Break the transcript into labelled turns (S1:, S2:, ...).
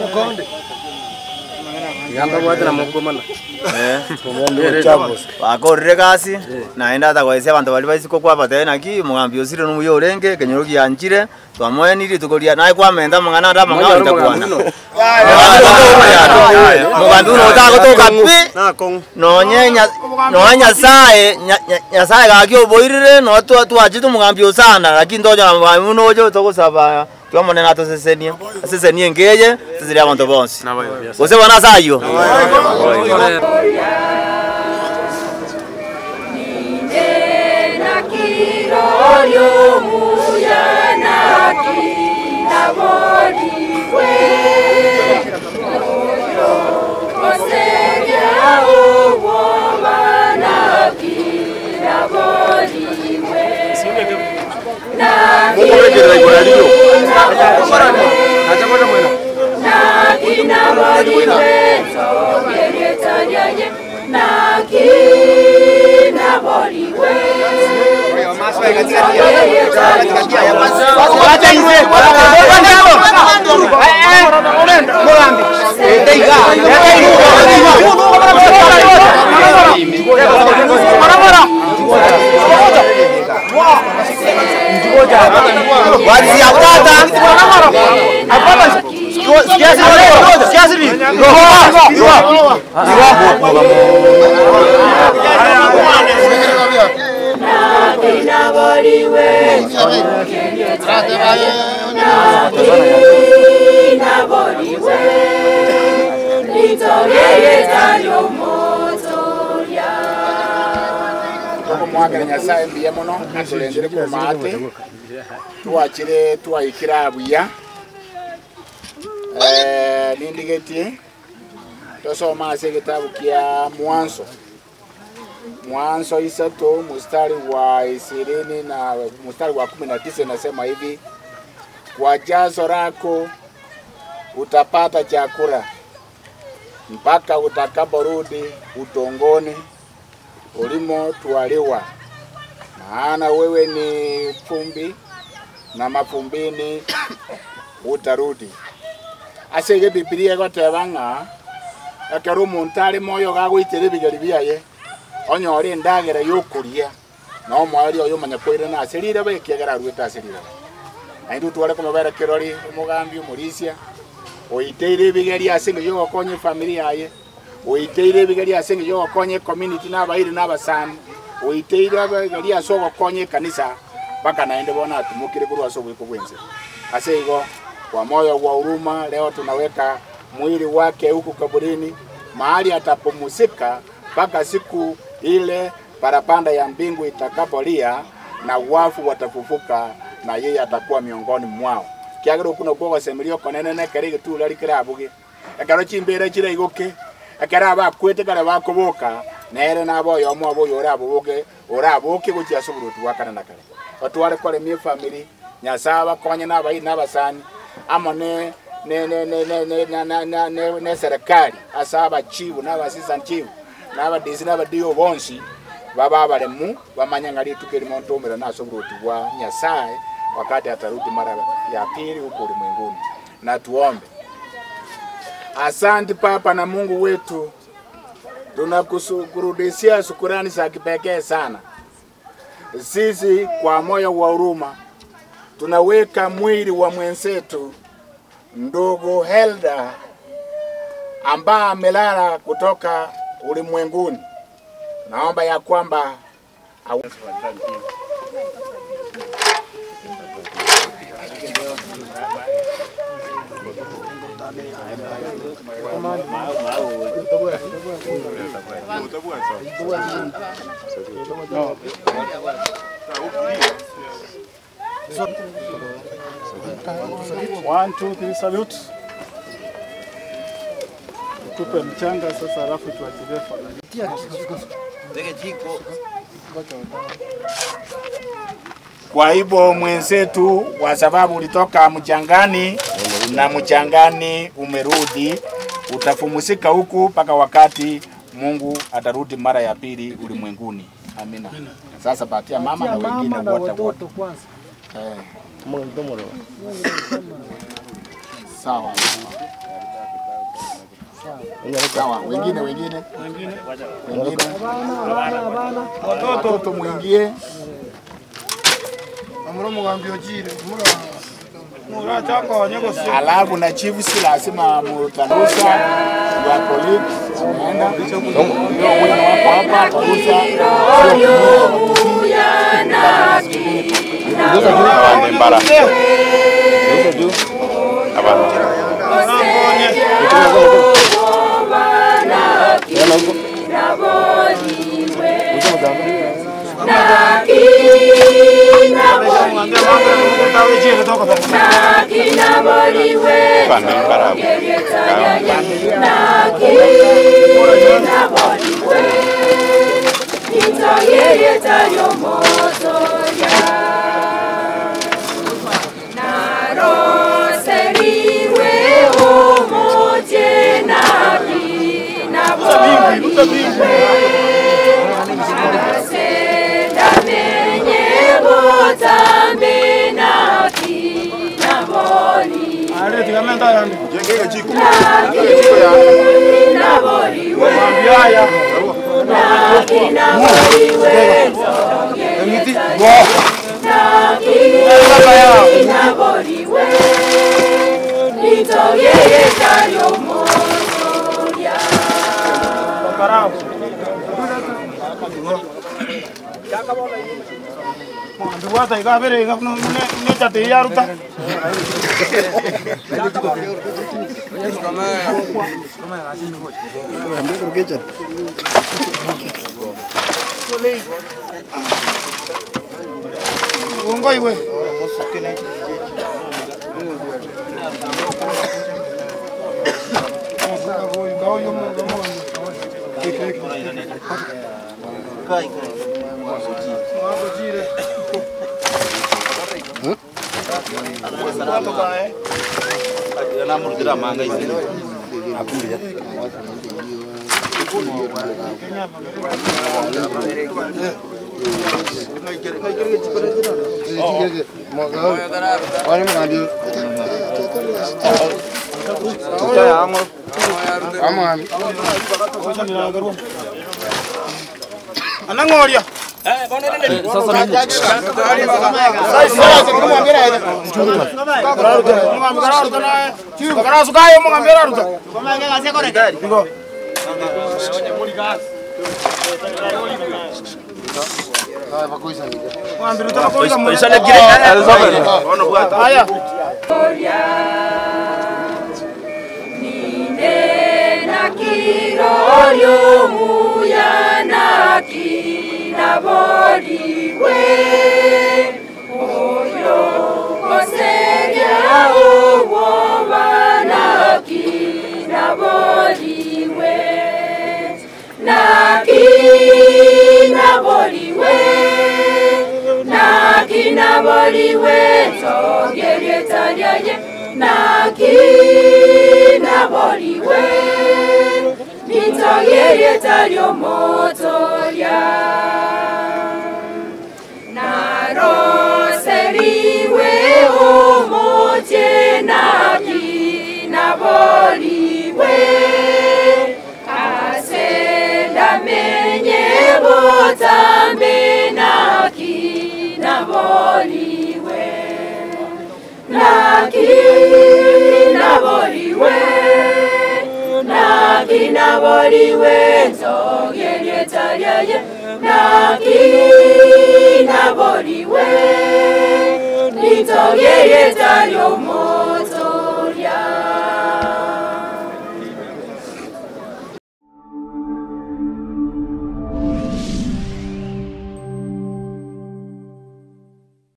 S1: Yamba watu na mugomana.
S2: Akorire kasi naenda atakwese abantu bali basiko kwa bata na ki mugambi osire no muyorenge kenyoroki yanjire twamoya niri tukoria naye kwa menda mangana nda mangana ndakwana. Mugambi no tagotoka pi no nyasaye gaki oboirire no twachitu mugambi osana lakini ndoja na mugambi no ojo togosaba twamone nato sesenie ngeye tuzire abantu bonse ose bana sayo
S3: Nyasaye mbiye muno atulendere ku mate tuwachire tuwayikira abuya nindigetie tosoma ase kitabu kia Mwanzo isato mstari wa 20 na mstari wa 19 nasema hivi: kwa jazo lako utapata chakula mpaka utakaporudi utongoni ulimo twaliwa, maana wewe ni fumbi na mafumbini utarudi. Asege Biblia gotebanga akaro montale moyo gagwitire bigari biaye onyore ndagera yokuria no mwari oyo manya kwire na aserire bekiagera rweta aserire aindu twale kumabera kirori umugambi umurisia oiteire bigari asenge yo konye familia yaye oiteire bigari asenge yo konye community n'abairi n'abasani oiteire bigari asogo konye kanisa baka naende bona atumukire kurwa sobo kubwenze asego kwa moyo wa huruma leo tunaweka mwili wake huku kaburini mahali atapumzika mpaka siku ile parapanda ya mbingu itakapolia na wafu watafufuka na yeye atakuwa miongoni mwao. Kiagero kuna kwa semelio konene kerege tu lali kirabuge akaro chimbere chira igoke akara ba kwete kara ba koboka nere nabo yomo abo yorabuge orabuke guchi asuburutu wakana nakare otware kole mi family nyasaba konye nabai nabasani ama ne serikali asaba chibu n'abasisa chibu n'abadisi n'abadiyo bonsi baba balemu bamanyangali tukeli montomera nasoburutu wa nyasaye wakati atarudi mara ya pili huko ulimwenguni. Na tuombe. Asante Papa na Mungu wetu, tunakurudishia shukrani za kipekee sana. Sisi kwa moyo wa huruma tunaweka mwili wa mwenzetu ndugu Helda ambaye amelala kutoka ulimwenguni. Naomba ya kwamba
S4: One, two, three, salute. Tupe mchanga sasa alafu tuachilie familia.
S3: Kwa hivyo mwenzetu, kwa sababu ulitoka mchangani na mchangani umerudi, utafumuzika huku mpaka wakati Mungu atarudi mara ya pili ulimwenguni. Amina. Sasa patia mama na wengine wote kwanza. Sawa. Sawa, wengine. Watoto muingie. Alafu na chief si lazima mutarusa ya polisi unaenda ndio wewe wako hapa tarusa
S5: Nitoye